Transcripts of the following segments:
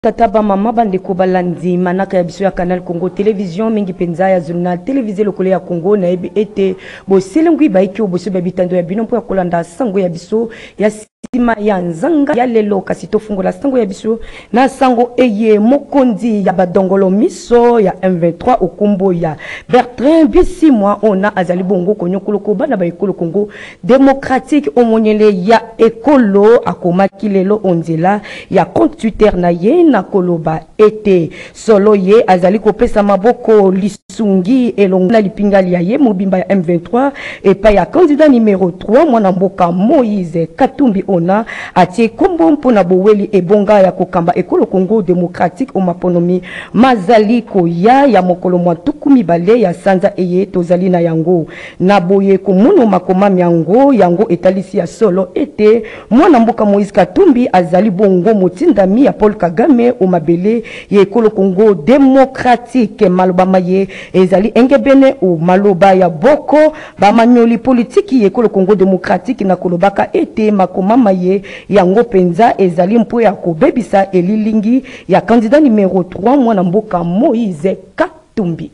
Tata ba mama bandeko balandi manaka ya biso ya Canal Congo Télévision mingi penza ya journal télévisé lokolo ya Congo na ebi ete bo selengwi baiki oboso babitando ya bino mpo ya kolanda sango ya biso ya sima ya nzanga ya lelo kasi tofungola sango ya biso na sango eye mokondi ya badongolo miso ya M23 okombo ya Bertrand Bisimwa ona azali bongo konyokoloko bana ba ekolo Congo démocratique omonyele ya ekolo akomaki lelo onzela ya compte Twitter na ye na koloba ete solo ye azali kopesa maboko lisungi elongo na lipingali ya ye mobimba ya M23 epa ya candidat numéro 3 mwana mboka Moïse Katumbi ona atie kombo mpona boweli ebonga ya kokamba ekolo Congo démocratique omaponomi mazali koya ya mokolo mwa tukumi bale ya sanza eye tozali na yango na boye komono makomami yango etalisi ya solo ete mwana mboka Moïse Katumbi azali bongo motindami ya Paul Kagame o mabele ye ekolo Congo démocratique maloba maye ezali engebene o maloba ya boko ba manyoli politiki ye ekolo Congo démocratique na kolobaka ete makoma maye yango penza ezali mpo ya kobebisa elilingi ya candidat numéro 3 mwana mboka Moïse Katumbi.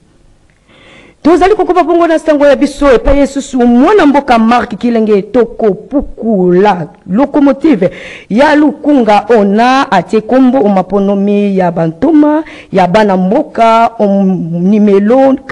Tozali kokoba bongo na sango ya biso epa yesusu mwana mboka Mark Kilenge toko pukula locomotive ya lukunga ona atie kombo omaponomi ya bantoma ya bana mboka numero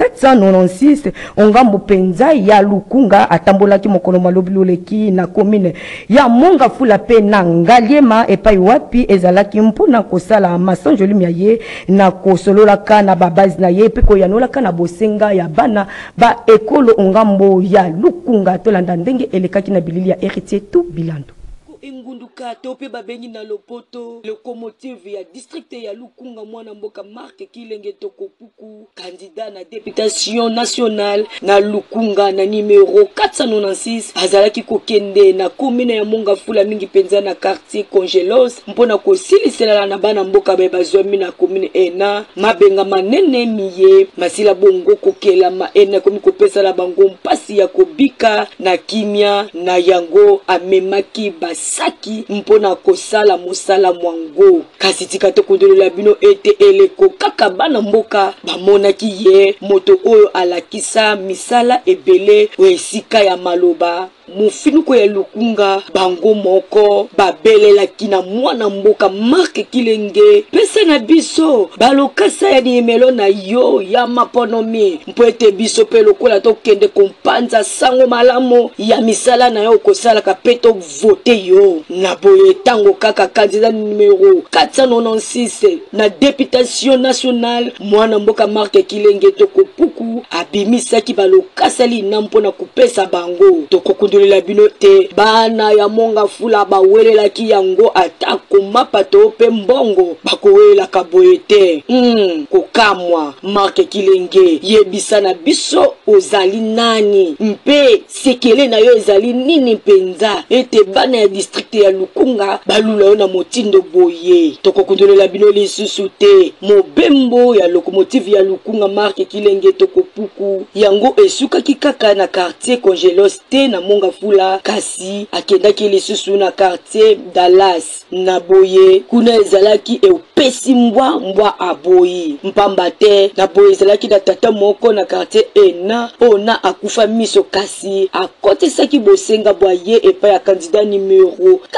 496 ongambo penza ya lukunga atambolaki mokolo malobiloleki na commune ya monga fula pe na ngaliema epai wapi ezalaki mpona kosala masanjoli mia ye na kosololaka na babazi na ye pe koyanolaka na bosenga ya bana ba ekolo ongambo ya lukunga tolanda ndenge elekaki na bilili ya héritier tout bilando Engunduka tope babengi na lopoto locomotive ya district ya lukunga mwana mboka Mark Kilenge toko puku candidat na députation nationale na lukunga na numéro 496 azalaki kokende na commune ya monga fula mingi penza na quartier Congelos mpona kosilisela na bana mboka bazwami na commune ena mabenga manene miye masila bongo kokela ma ena komi kopesa la bango mpasi ya kobika na kimia na yango amemaki saki mpona kosala mosala mwango kasi tika tokondolela bino ete eleko kaka bana mboka bamonaki ye moto oyo alakisa misala ebele esika ya maloba mufinuko ya lukunga bango moko babelelaki na mwana mboka Mark Kilenge pesa na biso balokasa ya nimelo na yo ya maponomi mpo ete biso pe lokola tokende kompanza sango malamo ya misala na yo kosala kapeto vote yo na boye tango kaka candidat numéro 496 na députation nationale mwana mboka Mark Kilenge toko puku abimisaki balokasali na mpona kupesa bango toko la bino te bana ya monga fula bawelelaki yango atako mapato pe mbongo bakowelela kaboye te kokamwa Mark Kilenge yebisa na biso ozali nani mpe sekele na yo ezali nini penza ete bana ya district ya lukunga balula yo na motindo boye tokokundolela bino lisusu te mobembo ya locomotive ya lukunga Mark Kilenge tokopuku yango esukaki kaka na quartier Congelos te na monga fula kasi akendaki lisusu na quartier Dallas na boye kuna ezalaki eupesi mbwa aboyi mpamba te na boye ezalaki na tata moko na quartier ena ona akufa miso kasi akotisaki bosenga boye epa ya candidat numéro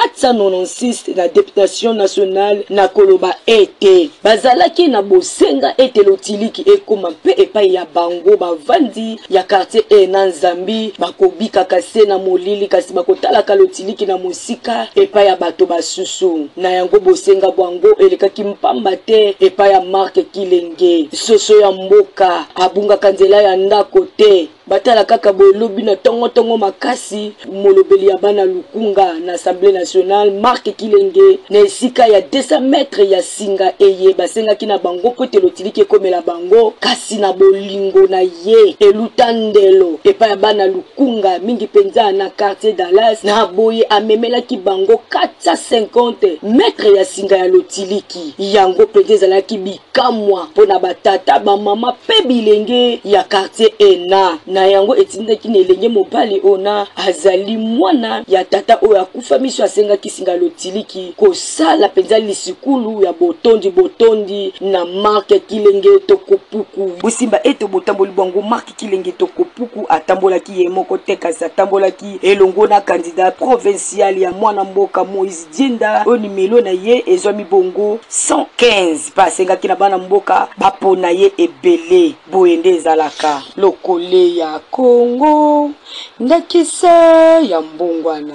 496 na députation nationale na koloba ete bazalaki na bosenga ete lotiliki ekoma pe epa ya bango bavandi ya quartier ena nzambi bakobika kase na molili kasi bakotalaka lotiliki na mosika epa ya bato basusu na yango bosenga bwango elekaki mpamba te epa ya Mark Kilenge soso ya mboka abungaka nzela ya ndako te batala kaka bolobi na tongo makasi molobeli ya bana lukunga na assemblée nationale Mark Kilenge na esika ya 200 mètres ya singa eye basengaki na bango kote lotiliki ekomela bango kasi na bolingo na ye elutandelo epa ya bana lukunga mingi penza na quartier Dallas na boye amemelaki bango 450 mètres ya singa ya lotiliki yango penza ezalaki bikamwa mpona batata bamama pe bilenge ya quartier ena na yango etindaki na elenge mobali ona azali mwana ya tata oyo akufa miso asengaki singa lotiliki kosala penza lisikulu ya botondi na marke kilenge tokopuku busimba eto botamboli bwango marke kilenge tokopuku atambolaki ye moko tekasi atambolaki elongo na candidat provincial ya mwana mboka Moïse Dienda o nimelo na ye ezwami bongo 115 pasengaki na bana mboka bapona ye ebele boyende ezalaka lokole ya Congo ndakisa ya mbongwana.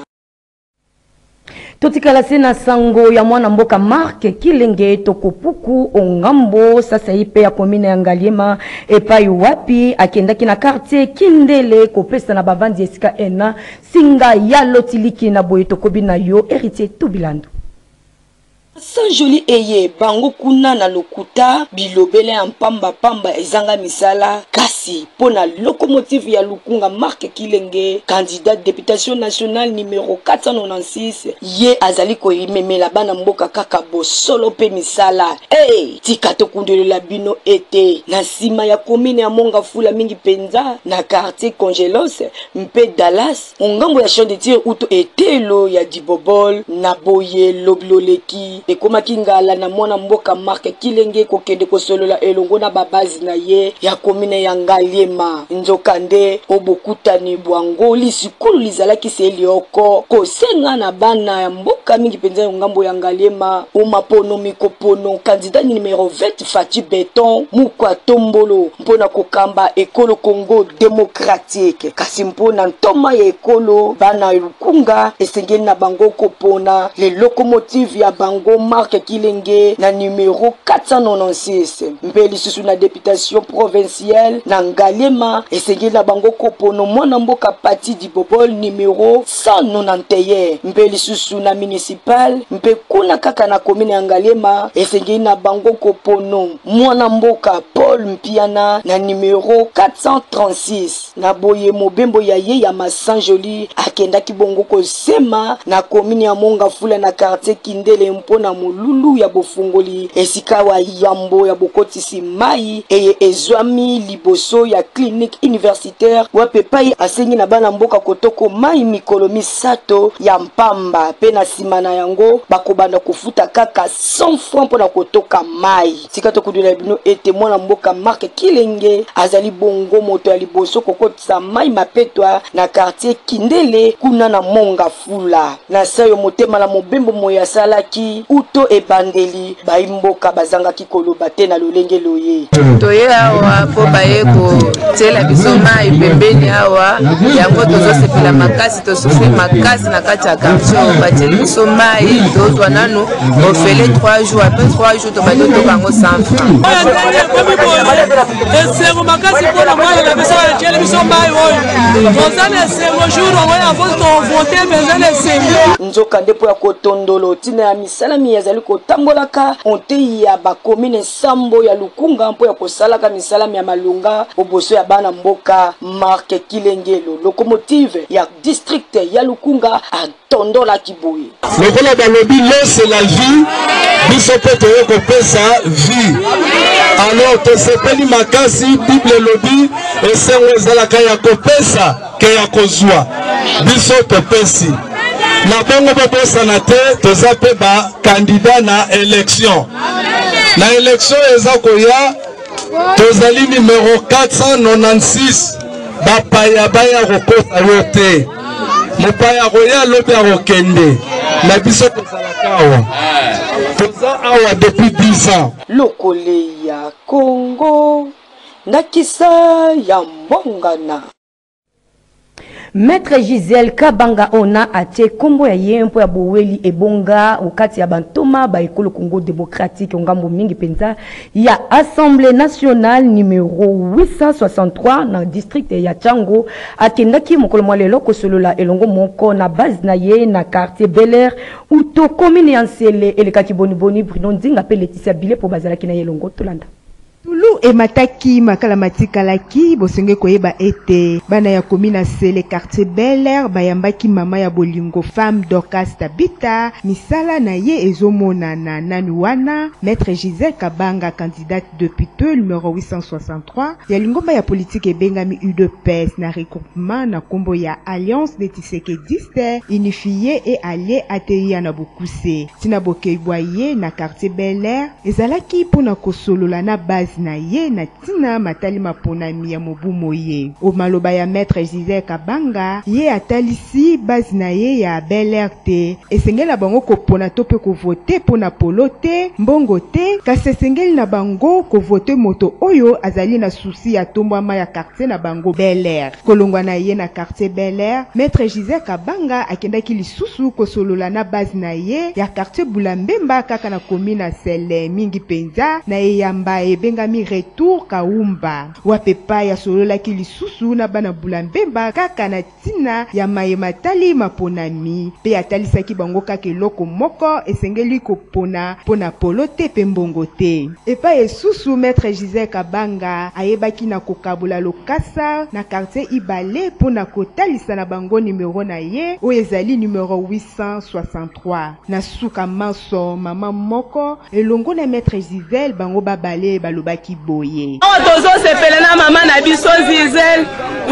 Totikala sena sango ya mwana mboka Marke Kilenge tokopuku ongambo sasa ipe ya komine ya Ngaliema epai wapi akendaki na quartier Kindele kopesa na bavandi esika ena singa ya lotiliki na boye tokobi na yo héritier Tubilando. Sans joli eye bango kuna na lokuta bilobele ya pamba ezanga misala kasi pona locomotive ya Lukunga Marke Kilenge candidat députation nationale numéro 496 ye azali ko imemela bana mboka kaka bosolo pe misala tika tokundelela bino ete na sima ya commune ya Mongafula mingi penza na quartier Congelos mpe Dallas ongambo ya champ de tir uto etelo ya Dibobol na boye lobloleki ekomaki ngala na mwana mboka Marke Kilenge kokende kosolola elongo na babazi na ye ya komine ya Ngaliema nzokande obokutani bwango lisikulu lizalaki selioko kosenga na bana ya mboka mingi penza ngambo ya Ngaliema omapono mikopono candidat numéro 20 Fati Beton mukwa tombolo mpona kokamba ekolo Congo démocratique kasi mpona ntoma ya ekolo bana Lukunga esengeli na bango kopona le locomotive ya bango Marke Kilenge na numéro 496 mbeli susu na députation provinciale na Ngaliema esengeli na bango kopono mwana mboka Pati Dibobol numéro 191 mbeli susu na municipal mpe kuna kaka na commune ya Ngaliema esengeli na bango kopono mwana mboka Paul Mpiana na numéro 436 na boye mobembo ya ye ya Masanjoli akendaki bongo kosema na commune ya Mongafula na quartier Kindele mpona mululu ya bofungoli esika wa yambo ya bokotisi mai eye ezwami liboso ya clinique universitaire wapepai asengi na bana mboka kotoko mai mikolo misato ya mpamba pe na simana yango bakobanda kufuta kaka 100 francs mpona kotoka mai sika tokudula bino ete mwana mboka Marke Kilenge azali bongo moto ya liboso kokotisa mai mapetwa na quartier Kindele kuna na Mongafula na sayo motema na mobembo moya salaki uto ebandeli baimboka bazangaki koloba te na lolenge loye toye awa po baye ko tela bisoma ipembeni awa yango tozosepela makasi tosufri makasi na kati ya quartier bateli bisoma tozwa nanu ofele 3 jours après 3 jours tobando tokango 100 francs esengo makasi mpona mwana na biso bateli bisoma oyo tozana esengo jour oyo avant tovote bezana esengo nzoka ndepo ya kotondolo tina ya misalami yazali kotambolaka onte ya bakomine sambo ya Lukunga mpo ya kosalaka misalami ya malunga oboso ya bana mboka Marke Kilengelo locomotive ya district ya Lukunga atondola kiboye lokola balobi l'eau c'est la vie biso pe toye kopesa vie alors tosepeli makasi Bible lobi esengo ezalaka ya kopesa ke ya kozwa biso topesi na bongo bobosana te toza pe ba candidat na élection na élection eza koya tozali numéro 496 bapaya baya kokosa yo te mopaya koya lobi akokende na biso tozalaka awa toza awa depuis 10 ans lokole ya Congo ndakisa ya mbongana. Maître Gisèle Kabanga ona atie kombo ya yempo ya boweli ebonga ukati ya bantoma ba ekolo Congo démocratique ngambo mingi penza ya Assemblée nationale numéro 863 na district ya Tchango akendaki mokolo mwalelo kosolola elongo moko na base na ye na quartier Bel Air uto commune ya Nsele elekaki boni Bruno Ndinga pe Laetitia Bile po bazalaki na elongo tolanda Tulu emataki makala matikalaki bosenge koyeba ete bana ya komina Sele quartier Bel Air bayambaki mama ya bolingo femme Dorcas Tabita misala na ye ezomonana nani wana maître Gisèle Kabanga candidate député numéro 863 ya lingomba ya politique ebengami UDPS na regroupement na kombo ya Alliance des Tshisekedi unifié et allié ATI na Bokuse tina bokeibwaye na quartier Bel Air ezalaki pona kosolola na base na ye na tina matali maponami ya mobumo ye o maloba ya maître Gisèle Kabanga ye atalisi base na ye ya Bel Air te esengela bango kopona to pe ko voter pona polo te mbongo te kasi esengeli na bango ko voter moto oyo azali na souci ya tombwama ya quartier na bango Bel Air kolongwa na ye na quartier Bel Air maître Gisèle Kabanga akendaki lisusu kosolola na base na ye ya quartier Bulambemba kaka na komina Sele mingi penza na eyamba ebengami retour Kaumba wapepa ya sololaki lisusu na bana Bulambemba kaka na tina ya mayematali maponami pe atalisaki bango kaka eloko moko esengeli kopona pona polo te pe mbongo te epa esusu maître Gisèle Kabanga ayebaki na kokabula lokasa na quartier Ibale pona kotalisa na bango numéro na ye o ezali numéro 863 na suka manso mama moko elongo na maître Gisèle bango babale balobaki boye tozo sepele na mama na biso Gisèle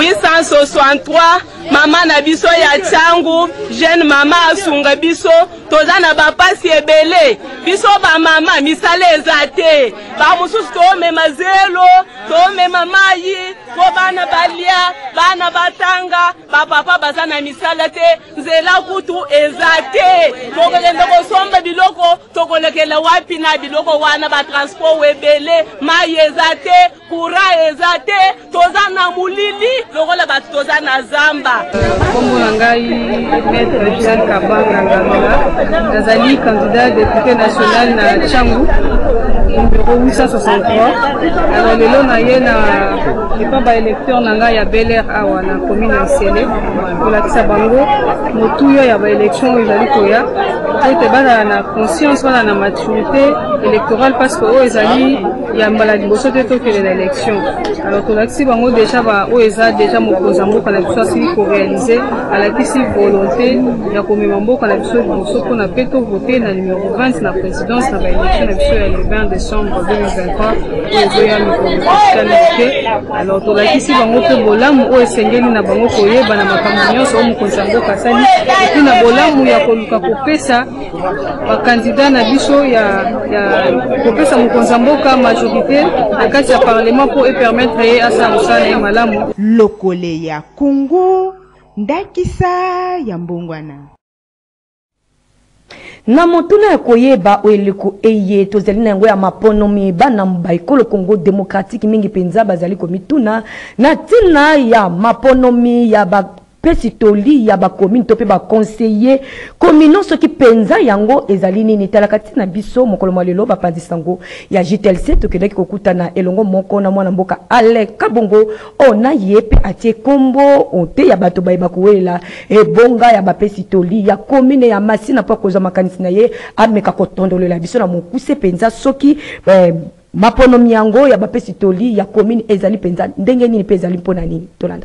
863 mama na biso ya changu jeune mama asunga biso toza na bapasi ebele biso ba mama misale ezate ba mususu to mema zelo to mema mayi ko bana balia bana batanga ba papa bazana misala te nzela kutu ezate tokolenda kosomba biloko tokolekela wapi na biloko wana ba transport webele mayi ezate kura ezate toza na mulili lokola batu toza na zamba kombo na ngai maître Gisèle Kabanga nazali candidat député national na Changu numéro 863 alors lelo na ye na epa ba électeur na ngai ya Bel Air awa na commune ya Sele kolakisa bango motuyo ya ba élection ezali koya ete bana na conscience bana na maturité électorale parce que o ezali ya mbala liboso te tokele na élection alors tolakisi bango déjà ba o eza déjà mokonzi mboka na biso asili koréaliser alakisi volonté ya komema mboka na biso liboso mpona pe tovote na numéro 20 na présidence na ba élection na biso ya le 20 décembre 2023 oyo ezoya mikolo fiscalité alors tolakisi bango mpe bolamu oyo esengeli na bango koyeba na makambo nyonso oyo mokonzi ya mboka asali epi na bolamu ya koluka kopesa bakandida na biso ya kopesa mokonzi ya mboka majorité na kati ya parlement mpo epermettre ye asala mosala ye malamu lokole ya Kongo ndakisa ya mbongwana na motuna ya koyeba oyeliko eye tozali na yango ya maponomi bana baikolo Congo démocratique mingi penza bazali komituna na tina ya maponomi ya ba pesitoli ya ba commune to pe ba conseiller commune soki penza yango ezali nini talakati na biso mokolo malelo ba pandisango ya JTLC to kedaki kokutana elongo moko na mwana mboka Ale Kabongo ona yepe atie kombo onte ya bato ba kuwela ebonga ya ba pesitoli ya commune ya Masina po koza makanisi na ye ameka kotondolela biso na mokuse penza soki maponomi yango ya ba pesitoli ya commune ezali penza ndenge nini pezali mpona nini tolanda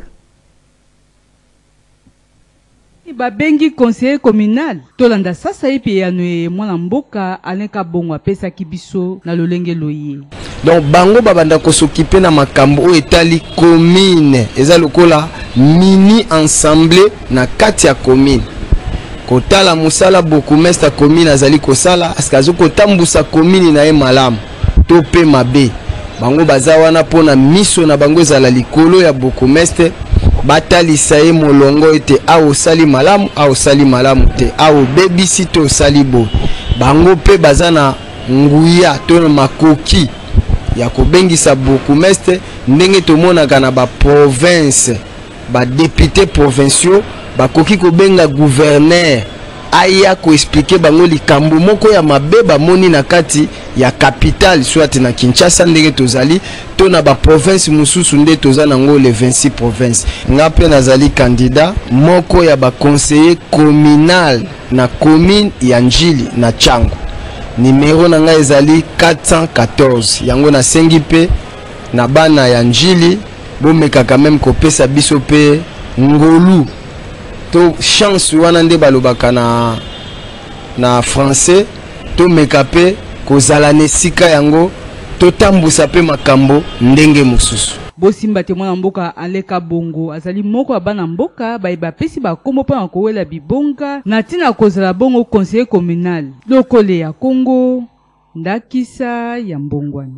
babengi conseiller communal tolanda sasa epi yanwe mwana mboka Ale Kabongo apesaki biso na lolenge loye donc bango babanda kosokipe na makambo o etali commune eza lokola mini ensemble na kati ya commune kotala musala bourgmestre commune azali kosala askazo kotambusa commune na ye malamu to pe mabe bango baza wana pona miso na bango ezala likolo ya bourgmestre batalisa ye molongo ete ao sali malamu te ao bebisi to sali bo bango pe baza na nguya to na makoki ya kobengisa bourgmestre ndenge tomonaka na ba province ba député provinciaux bakoki kobenga gouverneur aya ko expliquer bango likambo moko ya mabe bamoni na kati ya capitale soit na Kinshasa ndenge tozali to na ba province mususu nde toza nango le 26 province ngape nazali candidat moko ya ba conseiller communal na commune ya Njili na Changu numéro na nga ezali 414 yango na sengi pe na bana ya njili bomeka quand même kopesa biso pe ngolu to chance wana nde balobaka na français to meka pe kozala nesika yango to tambusa pe makambo ndenge mususu. Bosimba te mwana mboka aleka bongo azali moko ya bana mboka bayeba pesi bakombo mpona kowela bibonga na ntina kozala bongo conseiller communal lokole ya Congo ndakisa ya mbongwana.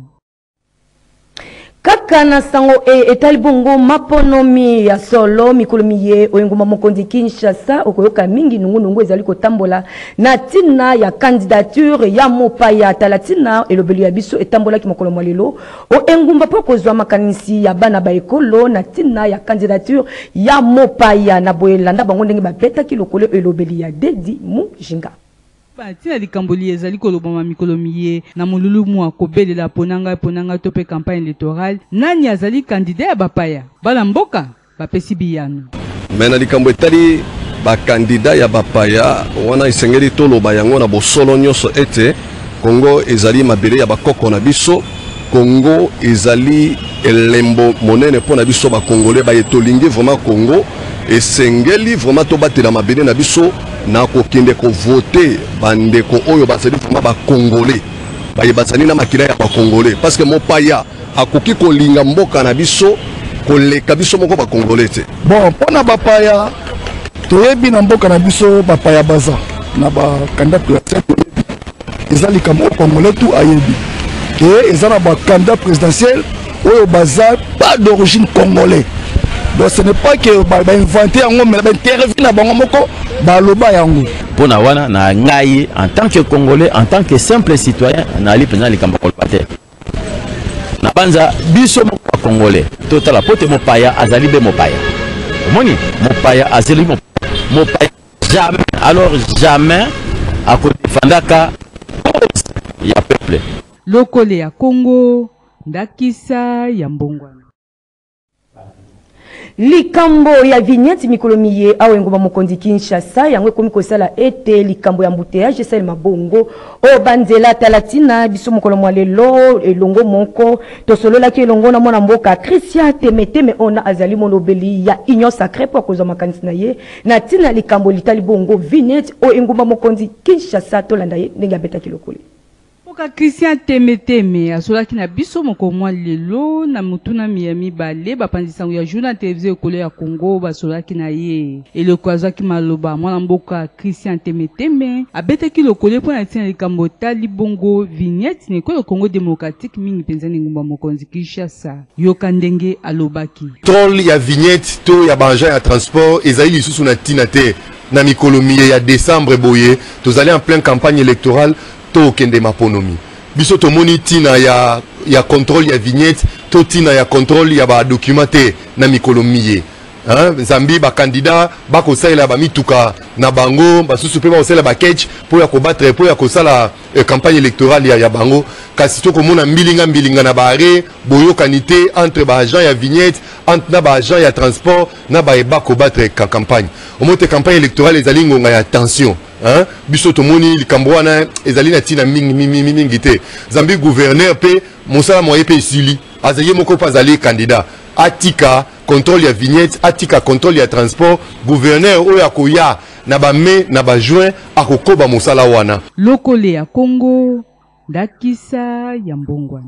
Kaka na sango etali bongo maponomi ya solo mikolomi ye oyenguma mokonzi Kinshasa okoyoka mingi nungu ezali kotambola na tina ya candidature ya mopaya talatina elobeli ya biso etambola ki mokolo mwalelo o engumba poko zwa makanisi ya bana ba ekolo na tina ya candidature ya mopaya na boyelanda bango ndenge bapeta ki lokolo elobeli ya Dedi Mujinga. Tina likamboli ezali kolobama mikolomi ye na mululu mwa kobelela ponanga tope campagne électorale nani azali candidat ya bapaya bala mboka bapesi biyano mena likambo etali ba candidat ya bapaya wana isengeli toloba yango na bosolo nyonso ete Congo ezali mabele ya bakoko na biso Congo ezali elembo monene pona biso ba congolais ba etolingi vraiment Congo esengeli vraiment to batela mabele na biso na kokende ko voter bandeko oyo basali vraiment ba congolais bayebasani na makila ya ba congolais parce que mopaya akoki kolinga mboka na biso koleka biso moko ba congolais te. Bon pona bapaya toyebi na mboka na biso bapaya baza na ba candidat présidentiel ezali kamo congolais tout ayebi et ezana ba candidat présidentiel oyo baza pas d'origine congolais. Donc ce n'est pas que ba inventer yango mais ba interview na bango moko ba loba yango. Pona wana na ngai en tant que congolais en tant que simple citoyen na ali pena likambo kolpate. Na banza biso mo congolais total la pote mopaya azali be mopaya. Omoni mopaya azali mopaya jamais alors jamais à côté fandaka ya peuple. Lokole ya Congo ndakisa ya mbongwana. Likambo ya vignette mikolomi ye awengoma mokonzi Kinshasa yango komi kosala ete likambo ya mbuteyage sel mabongo o banzela talatina biso mokolo mwalelo elongo moko tosolola ki elongo na mwana mboka Christian Temeteme ona azali molobeli ya union sacrée pour kozo makanisi na ye na tina likambo litali bongo vignette o engoma mokonzi Kinshasa tolanda ye ndenge abeta kilokole. Christian Temeteme asolaki na biso moko mwa lelo na mutuna Miami bale bapandisango ya journal télévisé ekolo ya Congo basolaki na ye eloko azaki maloba mwana mboka Christian Temeteme abetaki lokole po na tina likambo tali bongo vignette ne ko Congo démocratique mingi penzani ngumba mokonzi Kinshasa yoka ndenge alobaki troll ya vignette to ya banja ya transport ezali lisusu na tina te na mikolomi ya décembre boye tozali en pleine campagne électorale to kende maponomi biso tomoni tina ya contrôle ya vignette to tina ya contrôle ya ba documenter na mikolomiye Zambi ba candidat ba ko sala ba mituka na bango ba susu pe ba sala ba catch pour ya ko battre pour ya ko sala campagne électorale ya bango kasi to ko mona mbilinga na bare boyo kanité entre ba agent ya vignette entre na ba agent ya transport na ba ko battre campagne au mote campagne électorale ezali ngonga ya tension biso tomoni likambo wana ezali na tina mingi te Zambi gouverneur pe mosala moye pe isili azaye moko pa zali candidat atika contrôle ya vignette atika contrôle ya transport gouverneur oyo akoya na ba mai na ba juin akokoba mosala wana lokole ya Congo ndakisa ya mbongwana.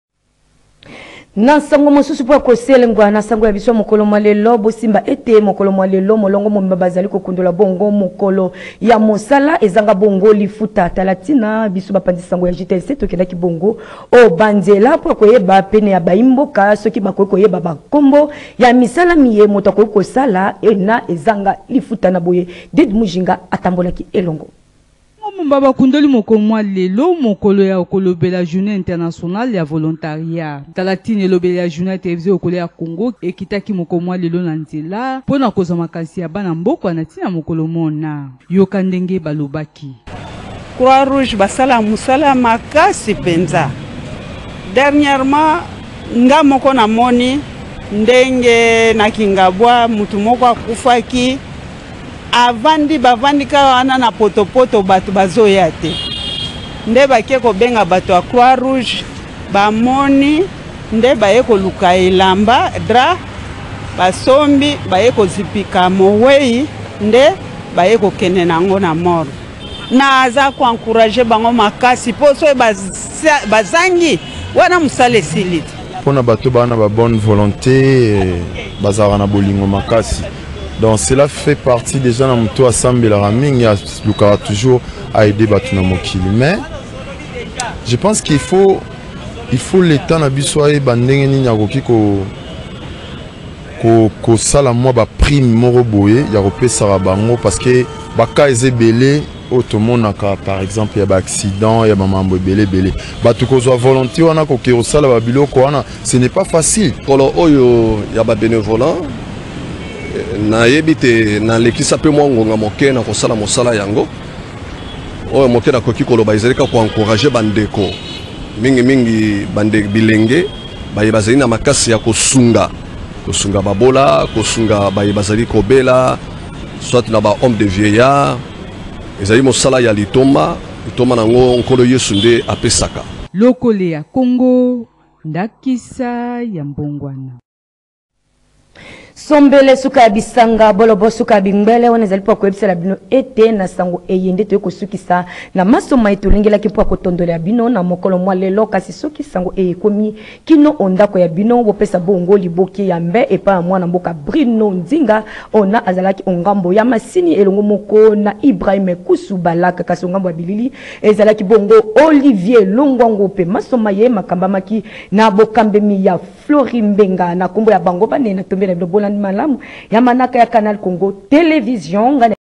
Nansango mosusu po koselengwa na sango ya biso mokolo mwalelo bosimba ete mokolo mwalelo molongo momba bazali kokundola bongo mokolo ya mosala ezanga bongo lifuta talatina biso bapandi sango ya JTC tokendaki bongo o banzela po koyeba pene ya baimboka soki bakoyeba bakombo ya misala miye moto kosala ena ezanga lifuta na boye Dedi Mujinga atambolaki elongo. Mbaba kundoli mokomwa lelo mokolo ya okolobela journée internationale ya volontariat talatine lobela journée télévisée okolo ya Congo ekitaki mokomwa lelo na nzela pona koza makasi ya bana mboko na tina mokolo mona yoka ndenge balobaki Croix Rouge basala musala makasi penza dernièrement nga moko na moni ndenge na Kingabwa mutu moko akufaki avandi bavandika wana na potopoto batu bazoya te nde bake kobenga batu ya Croix Rouge bamoni nde baye koluka elamba dra basombi baye kozipika mowei nde baye kokende nango na mort na aza koencourage bango makasi mpo so bazangi wana mosala esili mpona bato bana ba bonne volonté bazalaka na bolingo makasi. Donc cela fait partie déjà na moto asambelaka mingi alukaka toujours à aider bato na mokili. Mais je pense qu'il faut l'état na biso ayeba ndenge nini akoki kosala mwa baprime moko boye ya kopesaka bango parce que baka eza ebele oyo tomonaka par exemple ya baaccident ya bamambo ebele bato kozwa volonté wana koke kosala babiloko wana ce n'est pas facile. Kolo oyo ya babénévolant nayebi te nalekisa mpe mwa ngonga moke na kosala mosala yango oyo moke nakoki koloba ezali kaka koencourage bandeko mingi bande bilenge baye bazali na makasi ya kosunga babola kosunga baye bazali kobela soit na ba homme de vieillard ezali mosala ya litoma nango nkolo Yesu nde apesaka lokole ya Congo ndakisa ya mbongwana sombele suka bisanga bolobo suka bingbele wana zali pa kwebisela bino ete na sango eyende to kosukisa na masoma etolengela kipo kotondola bino na mokolo mwa lelo kasi suki sango ekomi kino ondako ya bino bopesa bongo liboki ya mbe epa mwana mboka Bruno Nzinga ona azalaki ongambo ya masini elongo moko na Ibrahim Kusu Balaka kasi ongambo ya bilili ezalaki bongo Olivier Longwango pe masoma ye makambamaki na bokambemi ya Flori Mbenga na kombo ya bango bane na tombela malamu ya manaka ya Canal Congo Télévision.